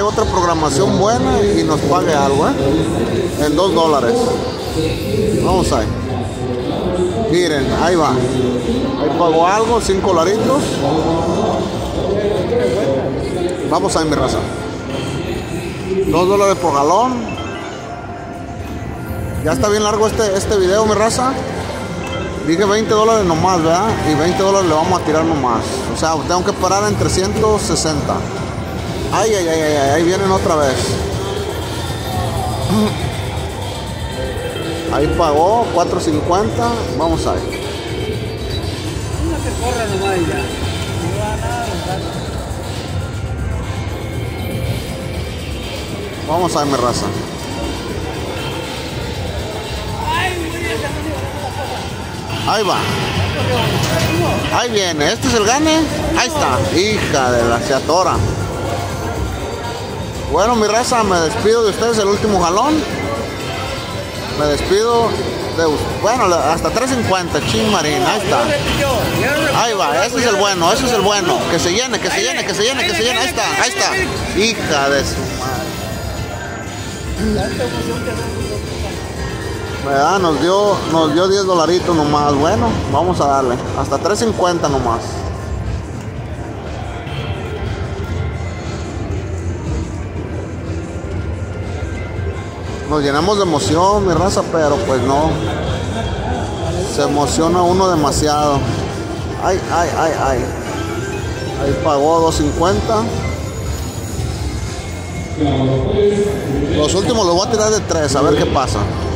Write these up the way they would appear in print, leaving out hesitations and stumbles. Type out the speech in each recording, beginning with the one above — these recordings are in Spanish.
traiga otra programación buena y nos pague algo, en $2. Vamos ahí. Miren, ahí va. Ahí pagó algo, $5. Vamos ahí, mi raza. $2 por galón. Ya está bien largo este video, mi raza. Dije $20 nomás, ¿verdad? Y $20 le vamos a tirar nomás. O sea, tengo que parar en 360. Ay, ay, ay, ay, ahí vienen otra vez. Ahí pagó $4.50. Vamos ahí. Una que corra nomás y ya. No va a nada, Vamos ahí, mi raza. Ahí va. Ahí viene. Este es el gane. Ahí está. Hija de la se atora. Bueno, mi raza, me despido de ustedes. El último jalón. Me despido de ustedes. Bueno, hasta 3.50. Chin marín. Ahí está. Ahí va. Ese es el bueno. Ese es el bueno. Que se llene, que se llene, que se llene, que se llene. Ahí está. Ahí está. Hija de su madre. ¿Verdad? Nos dio $10 nomás. Bueno, vamos a darle. Hasta 3.50 nomás. Nos llenamos de emoción, mi raza, pero pues no. Se emociona uno demasiado. Ay, ay, ay, ay. Ahí pagó $2.50. Los últimos los voy a tirar de 3, a ver qué pasa.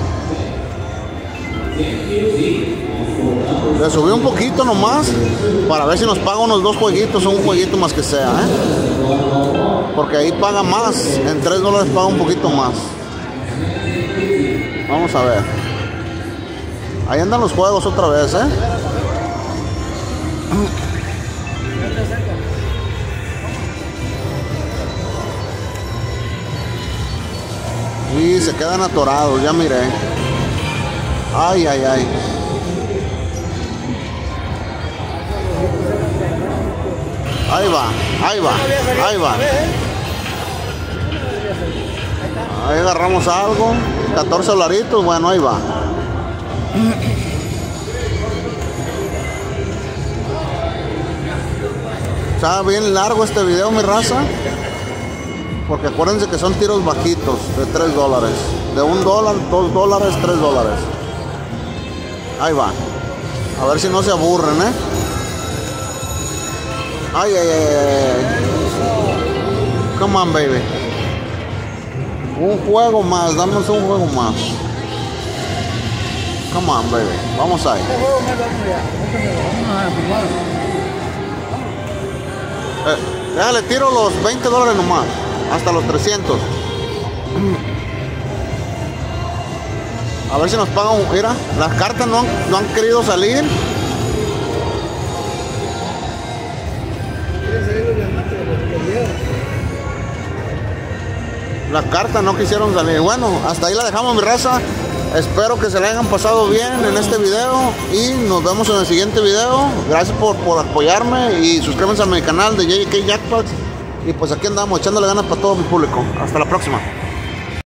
Le subí un poquito nomás para ver si nos paga unos 2 jueguitos o un jueguito más que sea, porque ahí paga más. En $3 paga un poquito más. Vamos a ver. Ahí andan los juegos otra vez, Y se quedan atorados, ya miré. Ay, ay, ay. Ahí va, ahí va, ahí va. Ahí agarramos algo. $14, bueno, ahí va. Está bien largo este video, mi raza. Porque acuérdense que son tiros bajitos de $3. De $1, $2, $3. Ahí va. A ver si no se aburren, Ay, ay, ay, ay. Come on, baby. Un juego más, damos un juego más. Come on, baby. Vamos ahí. Déjale, tiro los $20 nomás. Hasta los 300. A ver si nos pagan. Mira, las cartas no han querido salir. Las cartas no quisieron salir. Bueno, hasta ahí la dejamos, mi raza. Espero que se la hayan pasado bien en este video. Y nos vemos en el siguiente video. Gracias por apoyarme. Y suscríbanse a mi canal de JK Jackpots. Y pues aquí andamos echándole ganas para todo mi público. Hasta la próxima.